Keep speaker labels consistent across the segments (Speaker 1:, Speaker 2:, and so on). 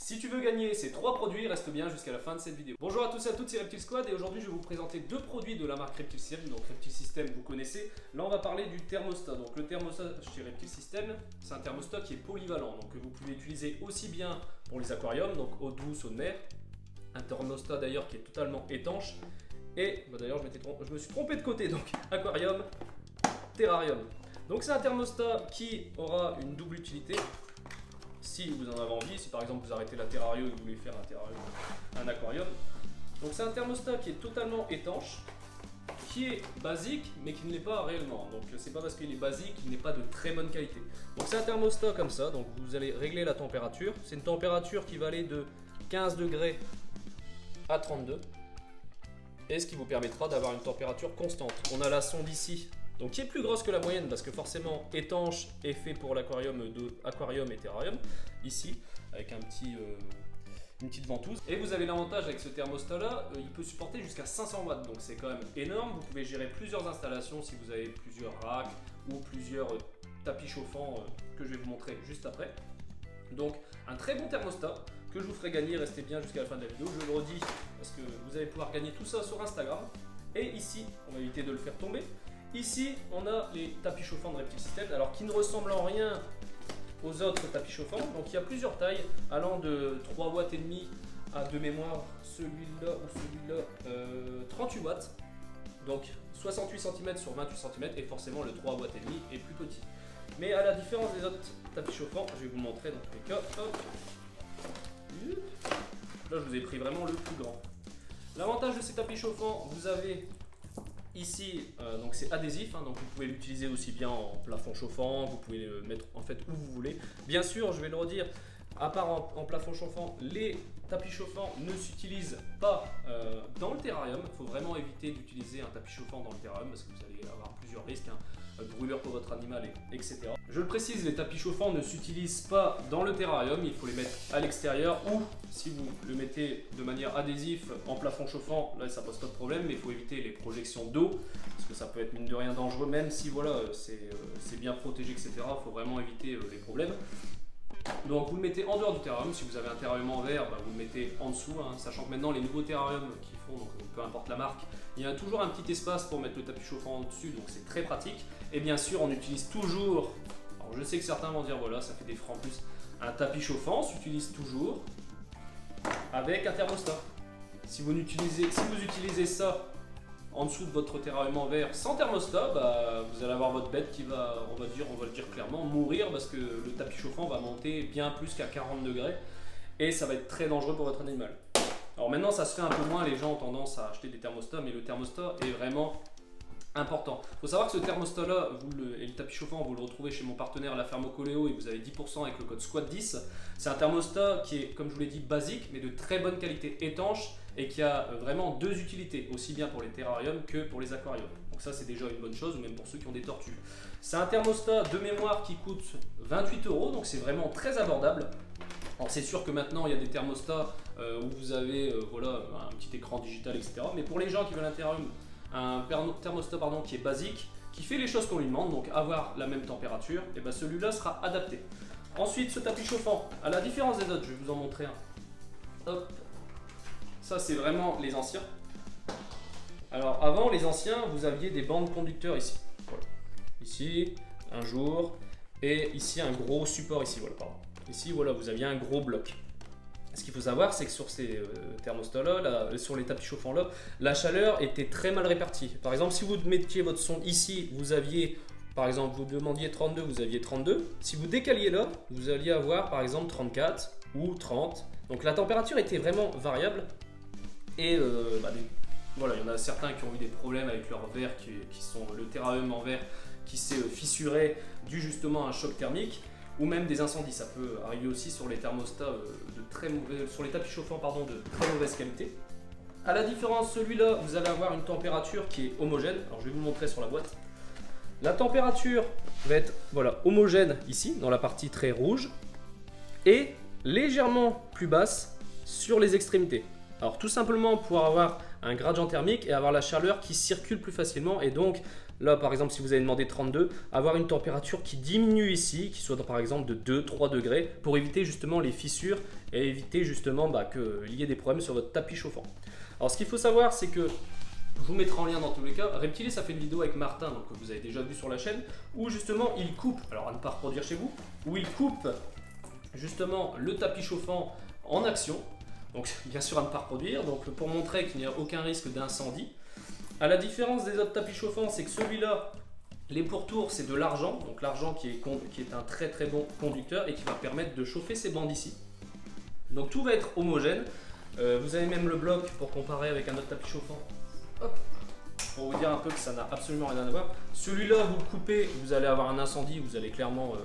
Speaker 1: Si tu veux gagner ces 3 produits, reste bien jusqu'à la fin de cette vidéo. Bonjour à tous et à toutes, c'est Reptile Squad et aujourd'hui je vais vous présenter 2 produits de la marque Reptile System. Donc Reptile System, vous connaissez. Là on va parler du thermostat. Donc le thermostat chez Reptile System, c'est un thermostat qui est polyvalent. Donc que vous pouvez utiliser aussi bien pour les aquariums, donc eau douce, eau de mer. Un thermostat d'ailleurs qui est totalement étanche. Et bah, d'ailleurs je me suis trompé de côté, donc aquarium, terrarium. Donc c'est un thermostat qui aura une double utilité. Si vous en avez envie, si par exemple vous arrêtez la terrario et que vous voulez faire un aquarium. Donc c'est un thermostat qui est totalement étanche, qui est basique mais qui ne l'est pas réellement. Donc c'est pas parce qu'il est basique qu'il n'est pas de très bonne qualité. Donc c'est un thermostat comme ça, donc vous allez régler la température. C'est une température qui va aller de 15 degrés à 32. Et ce qui vous permettra d'avoir une température constante. On a la sonde ici, donc qui est plus grosse que la moyenne parce que forcément étanche est fait pour l'aquarium de aquarium et terrarium, ici avec une petite ventouse. Et vous avez l'avantage avec ce thermostat là, il peut supporter jusqu'à 500 watts, donc c'est quand même énorme. Vous pouvez gérer plusieurs installations si vous avez plusieurs racks ou plusieurs tapis chauffants que je vais vous montrer juste après. Donc un très bon thermostat que je vous ferai gagner, restez bien jusqu'à la fin de la vidéo, je le redis parce que vous allez pouvoir gagner tout ça sur Instagram. Et ici, on va éviter de le faire tomber. Ici, on a les tapis chauffants de Reptile System, alors qui ne ressemblent en rien aux autres tapis chauffants. Donc il y a plusieurs tailles, allant de 3 watts et demi à de mémoire, celui-là ou celui-là, 38 watts. Donc 68 cm sur 28 cm, et forcément le 3 watts et demi est plus petit. Mais à la différence des autres tapis chauffants, je vais vous montrer dans tous les cas. Hop. Là, je vous ai pris vraiment le plus grand. L'avantage de ces tapis chauffants, vous avez ici, donc c'est adhésif, hein, donc vous pouvez l'utiliser aussi bien en plafond chauffant, vous pouvez le mettre en fait où vous voulez. Bien sûr, je vais le redire, à part en plafond chauffant, les tapis chauffants ne s'utilisent pas dans le terrarium. Il faut vraiment éviter d'utiliser un tapis chauffant dans le terrarium parce que vous allez avoir plusieurs risques, hein, brûlure pour votre animal, etc. Je le précise, les tapis chauffants ne s'utilisent pas dans le terrarium, il faut les mettre à l'extérieur ou si vous le mettez de manière adhésive en plafond chauffant, là ça pose pas de problème, mais il faut éviter les projections d'eau parce que ça peut être mine de rien dangereux, même si voilà c'est bien protégé, etc. Il faut vraiment éviter les problèmes. Donc vous le mettez en dehors du terrarium. Si vous avez un terrarium en verre, bah, vous le mettez en dessous, hein, sachant que maintenant les nouveaux terrariums qui font, donc peu importe la marque, il y a toujours un petit espace pour mettre le tapis chauffant en dessus, donc c'est très pratique. Et bien sûr on utilise toujours, alors je sais que certains vont dire voilà ça fait des francs en plus, un tapis chauffant s'utilise toujours avec un thermostat. Si vous utilisez ça en dessous de votre terrarium en verre sans thermostat, bah, vous allez avoir votre bête qui va, on va le dire clairement, mourir parce que le tapis chauffant va monter bien plus qu'à 40 degrés et ça va être très dangereux pour votre animal. Alors maintenant ça se fait un peu moins, les gens ont tendance à acheter des thermostats, mais le thermostat est vraiment important. Il faut savoir que ce thermostat là et le tapis chauffant, vous le retrouvez chez mon partenaire La Ferme Coléo et vous avez 10% avec le code SQUAD10. C'est un thermostat qui est, comme je vous l'ai dit, basique mais de très bonne qualité, étanche, et qui a vraiment 2 utilités, aussi bien pour les terrariums que pour les aquariums. Donc ça c'est déjà une bonne chose, ou même pour ceux qui ont des tortues. C'est un thermostat de mémoire qui coûte 28 €, donc c'est vraiment très abordable. Alors c'est sûr que maintenant il y a des thermostats où vous avez voilà, un petit écran digital, etc. Mais pour les gens qui veulent un thermostat qui est basique, qui fait les choses qu'on lui demande, donc avoir la même température, et ben celui-là sera adapté. Ensuite, ce tapis chauffant, à la différence des autres, je vais vous en montrer un. Hop. Ça c'est vraiment les anciens. Alors avant les anciens, vous aviez des bandes conducteurs ici. Voilà. Ici, un jour, et ici un gros support ici. Voilà, pardon. Ici, voilà, vous aviez un gros bloc. Ce qu'il faut savoir, c'est que sur ces thermostats-là, sur les tapis chauffants-là, la chaleur était très mal répartie. Par exemple, si vous mettiez votre sonde ici, vous aviez, par exemple, vous demandiez 32, vous aviez 32. Si vous décaliez là, vous alliez avoir, par exemple, 34 ou 30. Donc la température était vraiment variable. Et voilà, il y en a certains qui ont eu des problèmes avec leur verre, qui sont le terrarium en verre qui s'est fissuré dû justement à un choc thermique. Ou même des incendies, ça peut arriver aussi sur les thermostats sur les tapis chauffants de très mauvaise qualité. À la différence, celui-là, vous allez avoir une température qui est homogène. Alors je vais vous montrer sur la boîte. La température va être voilà, homogène ici, dans la partie très rouge, et légèrement plus basse sur les extrémités. Alors tout simplement pour avoir un gradient thermique et avoir la chaleur qui circule plus facilement, et donc là par exemple si vous avez demandé 32, avoir une température qui diminue ici, qui soit par exemple de 2-3 degrés pour éviter justement les fissures et éviter justement qu'il y ait des problèmes sur votre tapis chauffant. Alors ce qu'il faut savoir c'est que je vous mettrai en lien dans tous les cas. Reptilis a fait une vidéo avec Martin, donc que vous avez déjà vu sur la chaîne, où justement il coupe, alors à ne pas reproduire chez vous, où il coupe justement le tapis chauffant en action. Donc bien sûr à ne pas reproduire, donc pour montrer qu'il n'y a aucun risque d'incendie. À la différence des autres tapis chauffants, c'est que celui-là, les pourtours c'est de l'argent, donc l'argent qui est un très très bon conducteur et qui va permettre de chauffer ces bandes ici. Donc tout va être homogène. Vous avez même le bloc pour comparer avec un autre tapis chauffant. Hop, pour vous dire un peu que ça n'a absolument rien à voir. Celui-là, vous le coupez, vous allez avoir un incendie, vous allez clairement,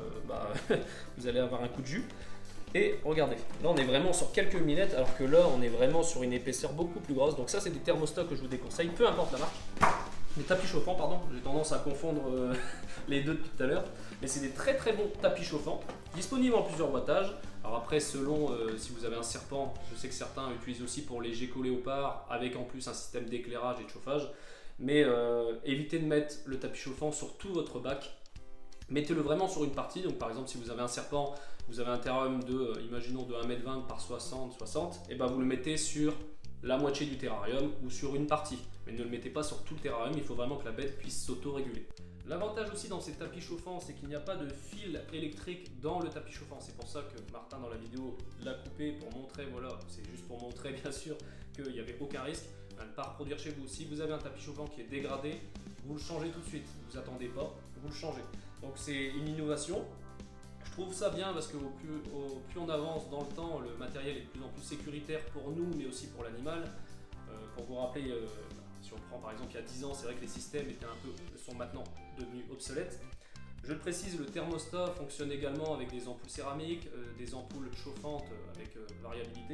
Speaker 1: vous allez avoir un coup de jus. Et regardez, là on est vraiment sur quelques millimètres, alors que là on est vraiment sur une épaisseur beaucoup plus grosse. Donc ça c'est des thermostats que je vous déconseille, peu importe la marque. Les tapis chauffants, pardon, j'ai tendance à confondre les deux depuis tout à l'heure. Mais c'est des très très bons tapis chauffants, disponibles en plusieurs wattages. Alors après, selon si vous avez un serpent, je sais que certains utilisent aussi pour les geckos léopards, avec en plus un système d'éclairage et de chauffage. Mais évitez de mettre le tapis chauffant sur tout votre bac. Mettez-le vraiment sur une partie. Donc par exemple, si vous avez un serpent, vous avez un terrarium de, imaginons, de 1,20 m par 60, et ben vous le mettez sur la moitié du terrarium ou sur une partie. Mais ne le mettez pas sur tout le terrarium, il faut vraiment que la bête puisse s'auto-réguler. L'avantage aussi dans ces tapis chauffants, c'est qu'il n'y a pas de fil électrique dans le tapis chauffant. C'est pour ça que Martin dans la vidéo l'a coupé pour montrer, voilà, c'est juste pour montrer bien sûr qu'il n'y avait aucun risque à ne pas reproduire chez vous. Si vous avez un tapis chauffant qui est dégradé, vous le changez tout de suite, vous attendez pas, vous le changez. Donc c'est une innovation. Je trouve ça bien parce qu'au plus on avance dans le temps, le matériel est de plus en plus sécuritaire pour nous, mais aussi pour l'animal. Pour vous rappeler, si on prend par exemple il y a 10 ans, c'est vrai que les systèmes sont maintenant devenus obsolètes. Je le précise, le thermostat fonctionne également avec des ampoules céramiques, des ampoules chauffantes avec variabilité.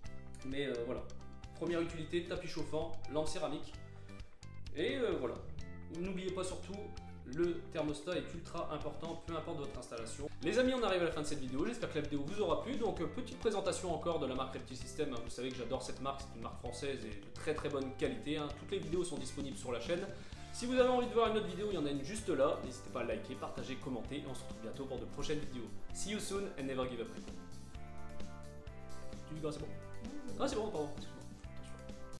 Speaker 1: Mais voilà, première utilité, tapis chauffant, lampe céramique. Et voilà, n'oubliez pas surtout, le thermostat est ultra important, peu importe votre installation. Les amis, on arrive à la fin de cette vidéo, j'espère que la vidéo vous aura plu. Donc petite présentation encore de la marque Reptilis System, vous savez que j'adore cette marque, c'est une marque française et de très très bonne qualité. Toutes les vidéos sont disponibles sur la chaîne. Si vous avez envie de voir une autre vidéo, il y en a une juste là, n'hésitez pas à liker, partager, commenter, et on se retrouve bientôt pour de prochaines vidéos. See you soon and never give up. Tu dis quoi, c'est bon? Ah c'est bon, pardon.